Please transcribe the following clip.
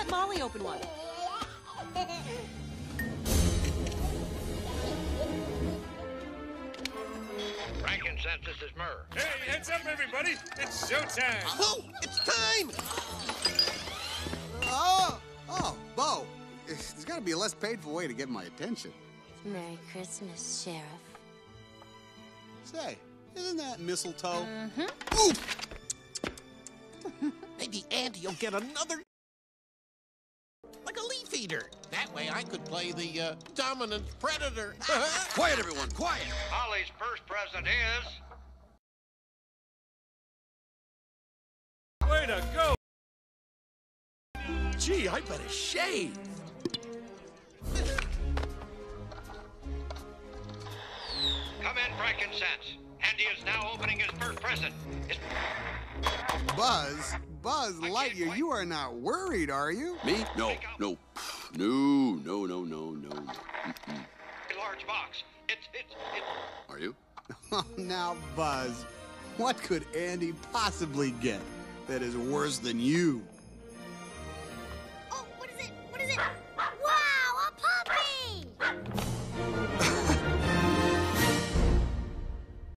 Let Molly open one. Frankincense, this is Myrrh. Hey, heads up, everybody. It's showtime. Oh, it's time. Oh, Bo. There's got to be a less painful way to get my attention. Merry Christmas, Sheriff. Say, isn't that mistletoe? Ooh. Maybe Andy will get another, like a leaf eater. That way I could play the dominant predator. Quiet, everyone, quiet. Holly's first present is... Way to go. Gee, I better shave. Come in, Frankincense. Andy is now opening his first present. Buzz Lightyear, you are not worried, are you? Me? No. No. No. A large box. It's... Are you? Oh, now, Buzz, what could Andy possibly get that is worse than you?